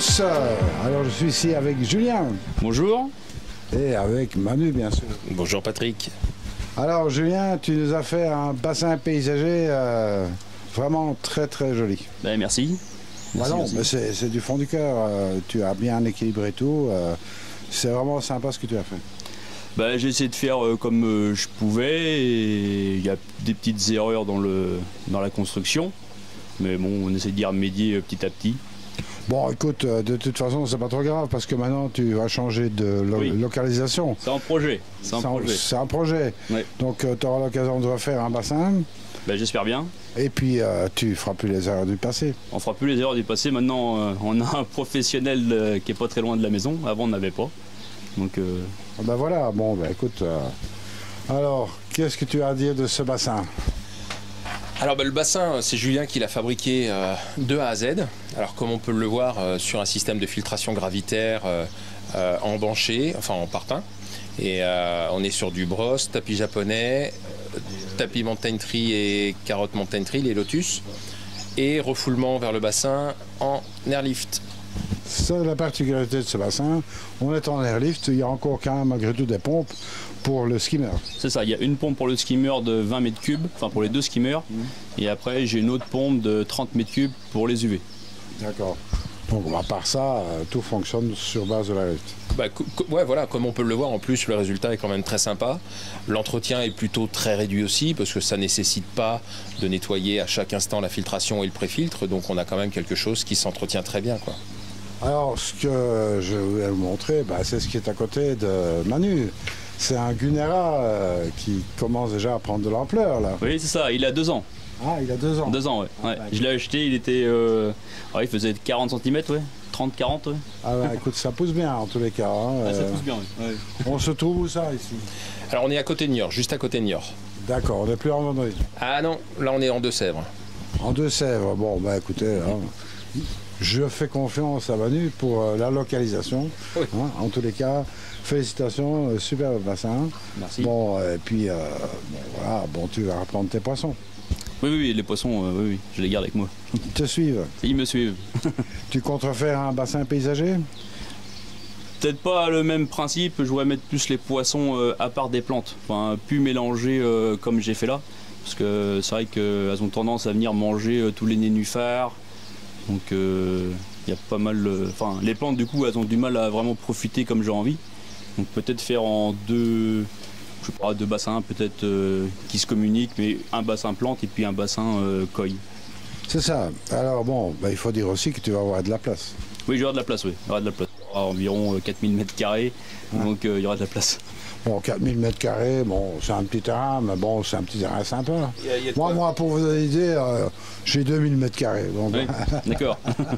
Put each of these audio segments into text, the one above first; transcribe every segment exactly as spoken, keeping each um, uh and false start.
tous. Alors je suis ici avec Julien. Bonjour. Et avec Manu bien sûr. Bonjour Patrick. Alors Julien, tu nous as fait un bassin paysager euh, vraiment très très joli. Ben, merci. Bah merci, non, mais c'est du fond du cœur. Euh, tu as bien équilibré tout. Euh, c'est vraiment sympa ce que tu as fait. Ben, j'ai essayé de faire euh, comme euh, je pouvais. Et il y a des petites erreurs dans, le, dans la construction. Mais bon, on essaie d'y remédier euh, petit à petit. Bon, écoute, euh, de toute façon, c'est pas trop grave parce que maintenant tu vas changer de lo oui. localisation. C'est un projet. C'est un, un projet. C'est un projet. Ouais. Donc euh, tu auras l'occasion de refaire un bassin. Ben, j'espère bien. Et puis euh, tu feras plus les erreurs du passé. On fera plus les erreurs du passé. Maintenant, euh, on a un professionnel euh, qui est pas très loin de la maison. Avant, on n'avait pas. Donc. Euh... Ah ben voilà. Bon, ben écoute. Euh... Alors, qu'est-ce que tu as à dire de ce bassin? Alors ben, le bassin, c'est Julien qui l'a fabriqué euh, de A à Z. Alors comme on peut le voir euh, sur un système de filtration gravitaire euh, euh, embanché, enfin en parpaing. Et euh, on est sur du brosse, tapis japonais, euh, tapis Mountain Tree et carotte Mountain Tree, les lotus. Et refoulement vers le bassin en airlift. C'est la particularité de ce bassin. On est en airlift, il y a encore quand même malgré tout des pompes pour le skimmer. C'est ça, il y a une pompe pour le skimmer de vingt mètres cubes, enfin pour les deux skimmers. Mmh. Et après j'ai une autre pompe de trente mètres cubes pour les U V. D'accord. Donc à part ça, tout fonctionne sur base de l'airlift. Bah, ouais, voilà, comme on peut le voir, en plus le résultat est quand même très sympa. L'entretien est plutôt très réduit aussi parce que ça ne nécessite pas de nettoyer à chaque instant la filtration et le pré-filtre. Donc on a quand même quelque chose qui s'entretient très bien, quoi. Alors ce que je vais vous montrer, bah, c'est ce qui est à côté de Manu. C'est un Gunera euh, qui commence déjà à prendre de l'ampleur là. Oui, c'est ça, il a deux ans. Ah, il a deux ans. Deux ans, ouais. Ah, ouais. Je l'ai acheté, il était. Euh... Alors, il faisait quarante centimètres, ouais. trente quarante, ouais. Ah, bah, écoute, ça pousse bien en tous les cas. Hein. Ah, ça pousse bien, oui. Ouais. On se trouve où ça ici? Alors, on est à côté de Niort, juste à côté de Niort. D'accord, on n'est plus en Vendée. Ah non, là, on est en Deux-Sèvres. En Deux-Sèvres, bon, bah écoutez. Hein. Je fais confiance à Manu pour euh, la localisation. Oui. Hein, en tous les cas, félicitations, euh, super bassin. Merci. Bon, et puis, euh, bon, voilà, bon, tu vas reprendre tes poissons. Oui, oui, les poissons, euh, oui, oui, je les garde avec moi. Ils te suivent? Ils me suivent. Tu comptes refaire un bassin paysager? Peut-être pas le même principe, je voudrais mettre plus les poissons euh, à part des plantes. Enfin, plus mélanger euh, comme j'ai fait là. Parce que c'est vrai qu'elles ont tendance à venir manger euh, tous les nénuphars. Donc il euh, y a pas mal, enfin euh, les plantes du coup elles ont du mal à vraiment profiter comme j'ai envie. Donc peut-être faire en deux, je sais pas, deux bassins peut-être euh, qui se communiquent, mais un bassin plante et puis un bassin euh, koi. C'est ça. Alors bon, bah, il faut dire aussi que tu vas avoir de la place. Oui, il y aura de la place, oui. Il y aura de la place. Il y aura environ quatre mille mètres carrés, ouais. Donc euh, il y aura de la place. Bon, quatre mille mètres carrés, bon, c'est un petit terrain, mais bon, c'est un petit terrain sympa. Y a, y a moi, moi, pour vous donner l'idée, euh, j'ai deux mille mètres carrés. Donc... Oui, d'accord.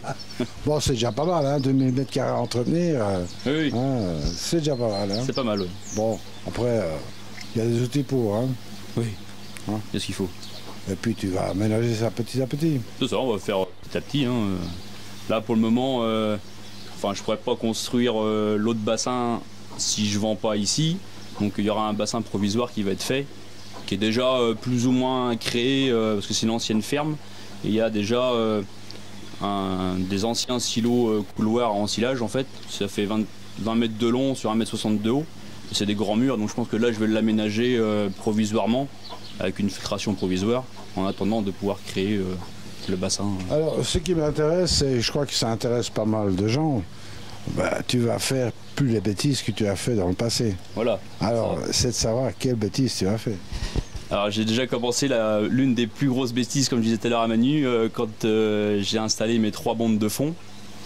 Bon, c'est déjà pas mal, hein, deux mille mètres carrés à entretenir. Euh, oui, oui. Hein, c'est déjà pas mal. Hein. C'est pas mal, oui. Bon, après, il euh, y a des outils pour. Hein. Oui, hein. C'est ce qu'il faut. Et puis, tu vas aménager ça petit à petit. C'est ça, on va faire petit à petit. Hein. Là, pour le moment, euh, enfin, je pourrais pas construire euh, l'autre bassin si je vends pas ici. Donc il y aura un bassin provisoire qui va être fait, qui est déjà euh, plus ou moins créé, euh, parce que c'est une ancienne ferme. Et il y a déjà euh, un, des anciens silos euh, couloirs en silage en fait. Ça fait vingt, vingt mètres de long sur un mètre soixante de haut. C'est des grands murs, donc je pense que là je vais l'aménager euh, provisoirement, avec une filtration provisoire, en attendant de pouvoir créer euh, le bassin. Alors ce qui m'intéresse, et je crois que ça intéresse pas mal de gens, bah, tu vas faire plus les bêtises que tu as fait dans le passé. Voilà. Alors, c'est de savoir quelles bêtises tu as fait. Alors, j'ai déjà commencé l'une des plus grosses bêtises, comme je disais tout à l'heure à Manu, euh, quand euh, j'ai installé mes trois bombes de fond.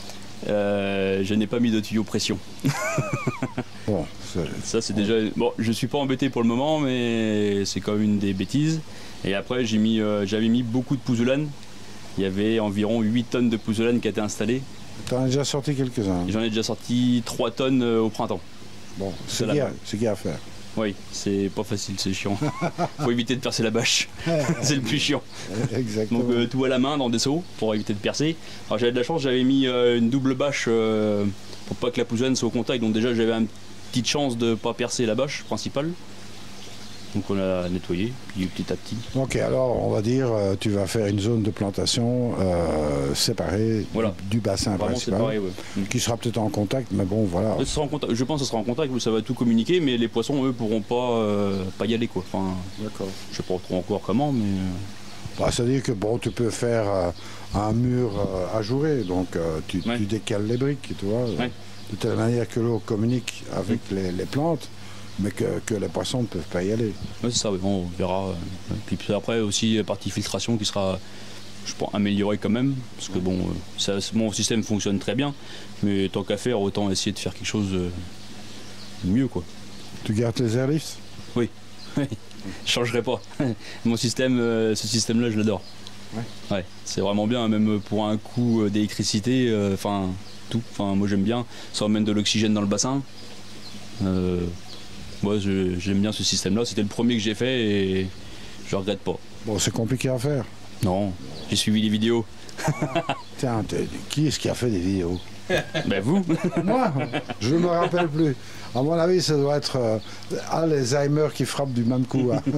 Euh, je n'ai pas mis de tuyau pression. Bon, ça c'est déjà. Bon, je suis pas embêté pour le moment, mais c'est quand même une des bêtises. Et après, j'ai mis, euh, j'avais mis beaucoup de pouzzolane. Il y avait environ huit tonnes de pouzzolane qui a été installée. Tu en as déjà sorti quelques-uns. J'en ai déjà sorti trois tonnes euh, au printemps. Bon, c'est ce qu'il y a à faire. Oui, c'est pas facile, c'est chiant. Faut éviter de percer la bâche. C'est le plus chiant. Exactement. Donc euh, tout à la main dans des seaux pour éviter de percer. Alors j'avais de la chance, j'avais mis euh, une double bâche euh, pour pas que la pouzzolane soit au contact. Donc déjà j'avais une petite chance de pas percer la bâche principale. Donc on a nettoyé, puis petit à petit. Ok, alors on va dire, euh, tu vas faire une zone de plantation euh, séparée Voilà. du, du bassin Vraiment principal, séparé, ouais. qui sera peut-être en contact, mais bon, voilà. Ça sera en contact- je pense que ça sera en contact, ça va tout communiquer, mais les poissons, eux, pourront pas, euh, pas y aller, quoi. Enfin, D'accord. je sais pas trop encore comment, mais... Bah, c'est-à-dire que bon, tu peux faire euh, un mur euh, ajouré, donc euh, tu, Ouais. tu décales les briques, tu vois, Ouais. de telle manière que l'eau communique avec Mm. les, les plantes, mais que, que les poissons ne peuvent pas y aller. Ouais, c'est ça, ouais, on verra. euh, ouais. Puis, puis après aussi la partie filtration qui sera, je pense, améliorée quand même, parce que bon, euh, ça, mon système fonctionne très bien, mais tant qu'à faire, autant essayer de faire quelque chose euh, de mieux, quoi. Tu gardes les airlifts? Oui, je changerai pas. Mon système, euh, ce système-là, je l'adore. Ouais. Ouais, c'est vraiment bien, même pour un coût euh, d'électricité, enfin tout. Enfin, moi j'aime bien. Ça emmène de l'oxygène dans le bassin. Euh, moi, je- j'aime bien ce système-là. C'était le premier que j'ai fait et je regrette pas. Bon, c'est compliqué à faire. Non, j'ai suivi les vidéos. Tiens, t'es- qui est-ce qui a fait des vidéos? Ben vous. Moi, je ne me rappelle plus. À mon avis, ça doit être euh, Alzheimer qui frappe du même coup. Hein.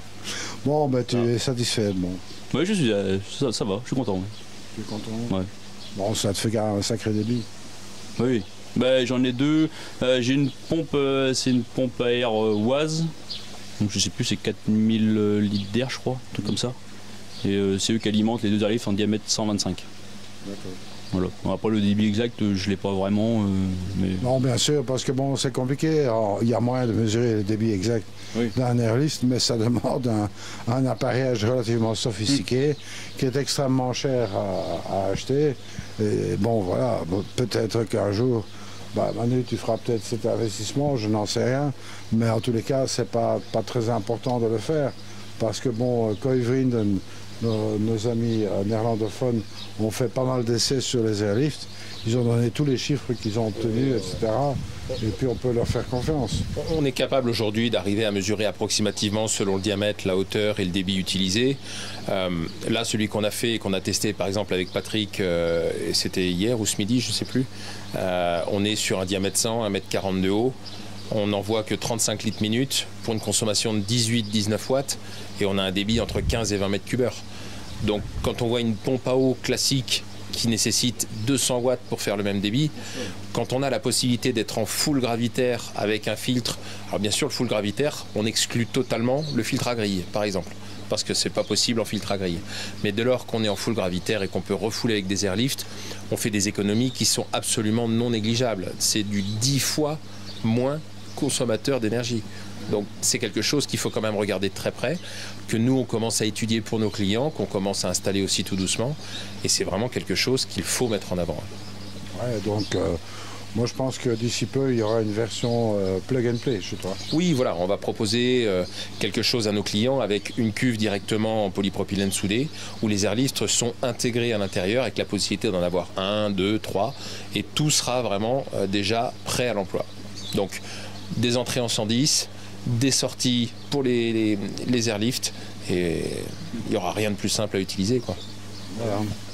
Bon, ben tu es satisfait. Bon, Ouais, je suis, euh, ça, ça va, je suis content. Ouais. tu es content. Ouais. Bon, ça te fait un sacré débit. Oui, ben, j'en ai deux. Euh, j'ai une pompe, euh, c'est une pompe à air euh, Oise. Donc je sais plus, c'est quatre mille euh, litres d'air, je crois, un truc comme ça. Et euh, c'est eux qui alimentent les deux airlifts en diamètre cent vingt-cinq. D'accord. Voilà. Bon, après le débit exact, euh, je l'ai pas vraiment, euh, mais Non, bien sûr, parce que bon, c'est compliqué. Alors, il y a moyen de mesurer le débit exact Oui. d'un airlift, mais ça demande un, un appareillage relativement sophistiqué, qui est extrêmement cher à, à acheter. Et bon, voilà, bon, peut-être qu'un jour, bah, Manu, tu feras peut-être cet investissement, je n'en sais rien, mais en tous les cas, c'est pas, pas très important de le faire, parce que bon, Koivrinden, nos, nos amis euh, néerlandophones, ont fait pas mal d'essais sur les airlifts. Ils ont donné tous les chiffres qu'ils ont obtenus, et cetera. Et puis on peut leur faire confiance. On est capable aujourd'hui d'arriver à mesurer approximativement selon le diamètre, la hauteur et le débit utilisé. Euh, là, celui qu'on a fait et qu'on a testé par exemple avec Patrick, euh, et c'était hier ou ce midi, je ne sais plus, euh, on est sur un diamètre cent, un mètre quarante de haut. On n'en voit que trente-cinq litres minute pour une consommation de dix-huit à dix-neuf watts et on a un débit entre quinze et vingt mètres cubes heure. Donc quand on voit une pompe à eau classique qui nécessite deux cents watts pour faire le même débit, quand on a la possibilité d'être en full gravitaire avec un filtre, alors bien sûr le full gravitaire, on exclut totalement le filtre à grille par exemple, parce que c'est pas possible en filtre à grille. Mais dès lors qu'on est en full gravitaire et qu'on peut refouler avec des airlifts, on fait des économies qui sont absolument non négligeables. C'est du dix fois moins consommateur d'énergie. Donc c'est quelque chose qu'il faut quand même regarder de très près, que nous on commence à étudier pour nos clients, qu'on commence à installer aussi tout doucement, et c'est vraiment quelque chose qu'il faut mettre en avant. Ouais, donc euh, moi je pense que d'ici peu, il y aura une version euh, plug and play chez toi. Oui, voilà, on va proposer euh, quelque chose à nos clients avec une cuve directement en polypropylène soudé, où les airlifts sont intégrés à l'intérieur avec la possibilité d'en avoir un, deux, trois, et tout sera vraiment euh, déjà prêt à l'emploi. Donc des entrées en cent dix, des sorties pour les, les, les airlifts, et il n'y aura rien de plus simple à utiliser, quoi. Voilà.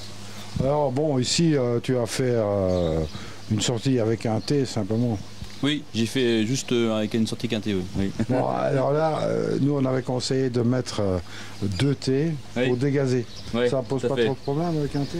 Alors bon, ici euh, tu as fait euh, une sortie avec un T simplement. oui, j'ai fait juste euh, avec une sortie quintée. Oui. Oui. Bon, alors là, euh, nous on avait conseillé de mettre euh, deux T Oui. pour dégazer. Ouais, Ça pose tout à pas fait. trop de problème avec un T?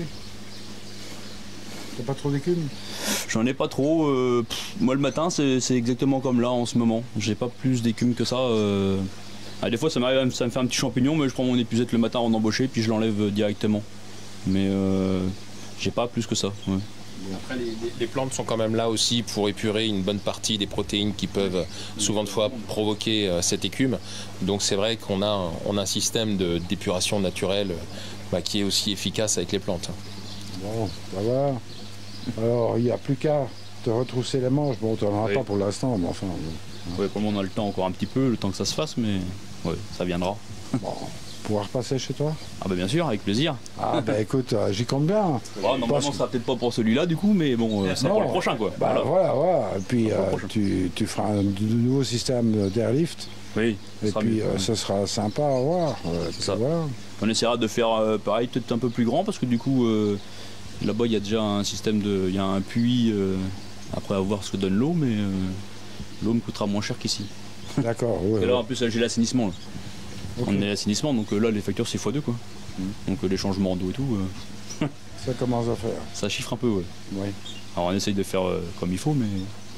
T'as pas trop d'écume? J'en ai pas trop. euh, pff, moi le matin, c'est c'est exactement comme là en ce moment. J'ai pas plus d'écume que ça. euh. Ah, des fois, ça m'arrive, ça me fait un petit champignon, mais je prends mon épuisette le matin en embauché, puis je l'enlève euh, directement. Mais euh, j'ai pas plus que ça. Ouais. Après, les, les plantes sont quand même là aussi pour épurer une bonne partie des protéines qui peuvent souvent de fois provoquer euh, cette écume. Donc c'est vrai qu'on a, un- on a un système de- d'épuration naturelle euh, bah, qui est aussi efficace avec les plantes. Bon, ça va. Alors il n'y a plus qu'à te retrousser les manches. Bon, tu n'en as Oui. pas pour l'instant, mais enfin. Bon. Ouais, pour le moment, on a le temps encore un petit peu, le temps que ça se fasse, mais ouais, ça viendra. Bon, pouvoir passer chez toi? Ah bah bien sûr, avec plaisir. Ah bah écoute, euh, j'y compte bien. Bon, normalement, Parce ça que- sera peut-être pas pour celui-là du coup, mais bon, euh, c'est pour le Non. prochain quoi. Bah voilà, voilà. Et puis Pour le euh, prochain. tu, tu feras un de nouveau système d'airlift. Oui, ça Et sera puis mieux. euh, ce sera sympa à voir. Euh, C'est ça. voilà. On essaiera de faire euh, pareil, peut-être un peu plus grand, parce que du coup, euh, là-bas, il y a déjà un système de. Il y a un puits, euh, après à voir ce que donne l'eau, mais euh, l'eau me coûtera moins cher qu'ici. D'accord, oui. Et là, en plus, là, j'ai l'assainissement. là. Ok. On est l'assainissement, donc euh, là, les factures, c'est fois deux, quoi. Donc euh, les changements d'eau et tout, euh, Ça commence à faire. ça chiffre un peu, ouais. Oui. Alors, on essaye de faire euh, comme il faut, mais...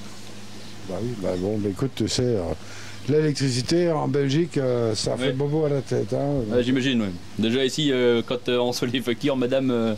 Bah oui, bah bon, bah écoute, tu sais, euh, l'électricité en Belgique, euh, ça fait Ouais. bobo à la tête. Hein. Ouais, j'imagine, ouais. Déjà ici, euh, quand euh, on reçoit les factures, madame, euh,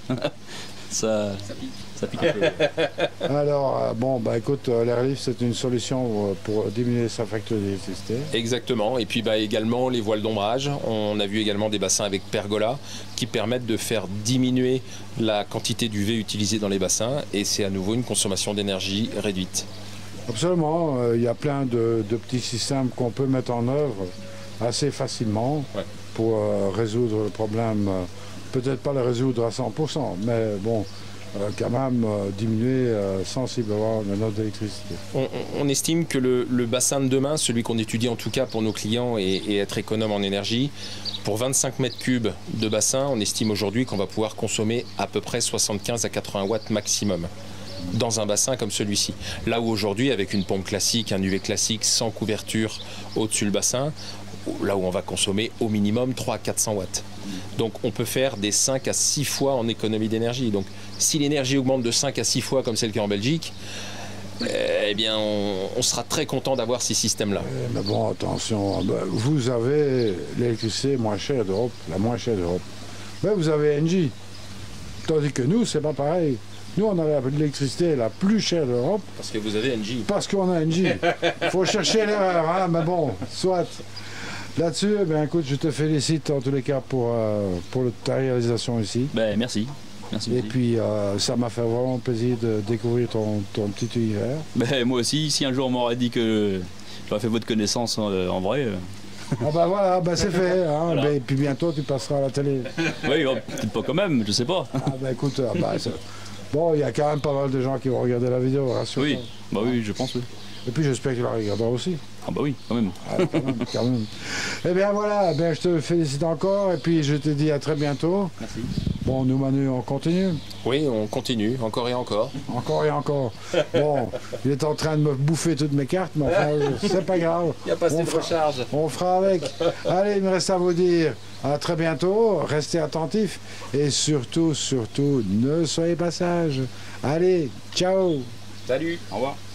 ça, ça pique un peu. ouais. Alors, euh, bon, bah écoute, euh, l'airlift, c'est une solution euh, pour diminuer sa facture d'électricité. Exactement. Et puis bah, également les voiles d'ombrage. On a vu également des bassins avec pergola qui permettent de faire diminuer la quantité d'U V utilisée dans les bassins. Et c'est à nouveau une consommation d'énergie réduite. Absolument, euh, il y a plein de, de petits systèmes qu'on peut mettre en œuvre assez facilement Ouais. pour euh, résoudre le problème. euh, Peut-être pas le résoudre à cent pour cent, mais bon, euh, quand même euh, diminuer euh, sensiblement la note d'électricité. On, on- on estime que le, le bassin de demain, celui qu'on étudie en tout cas pour nos clients et, et être économe en énergie, pour vingt-cinq mètres cubes de bassin, on estime aujourd'hui qu'on va pouvoir consommer à peu près soixante-quinze à quatre-vingts watts maximum dans un bassin comme celui-ci. Là où aujourd'hui, avec une pompe classique, un U V classique sans couverture au-dessus le bassin, là où on va consommer au minimum trois à quatre cents watts. Donc on peut faire des cinq à six fois en économie d'énergie. Donc si l'énergie augmente de cinq à six fois comme c'est le cas en Belgique, eh bien on, on sera très content d'avoir ces systèmes-là. Eh, Mais bon, attention, ben, vous avez l'électricité moins chère d'Europe, la moins chère d'Europe. Mais vous avez Engie. Tandis que nous, c'est pas pareil. Nous, on a l'électricité la plus chère d'Europe Parce que vous avez Engie. parce qu'on a Engie. Il faut chercher l'erreur, hein, mais bon, soit. Là-dessus, eh bien, écoute, je te félicite en tous les cas pour, euh, pour le- ta réalisation ici. Ben, merci. Merci. Et merci. puis, euh, ça m'a fait vraiment plaisir de découvrir ton, ton petit univers. Ben, moi aussi, si un jour on m'aurait dit que j'aurais fait votre connaissance euh, en vrai, euh, Ah bah voilà, bah c'est fait. Hein. Voilà. Ben, et puis bientôt, tu passeras à la télé. oui, oh, peut-être pas quand même, je sais pas. Ah bah écoute, ah, bah, c'est- bon, il y a quand même pas mal de gens qui vont regarder la vidéo, rassure-toi. Oui, bah oui, je pense, oui. Et puis j'espère que tu la regarderas aussi. Ah bah oui, quand même. Ah, quand même, quand même. Eh bien voilà, ben, je te félicite encore et puis je te dis à très bientôt. Merci. Bon, nous Manu, on continue. Oui, on continue, encore et encore. Encore et encore. Bon, il est en train de me bouffer toutes mes cartes, mais enfin, c'est pas grave. Il n'y a pas On de fera- recharge. On fera avec. Allez, il me reste à vous dire à très bientôt. Restez attentifs et surtout, surtout, ne soyez pas sages. Allez, ciao. Salut. Au revoir.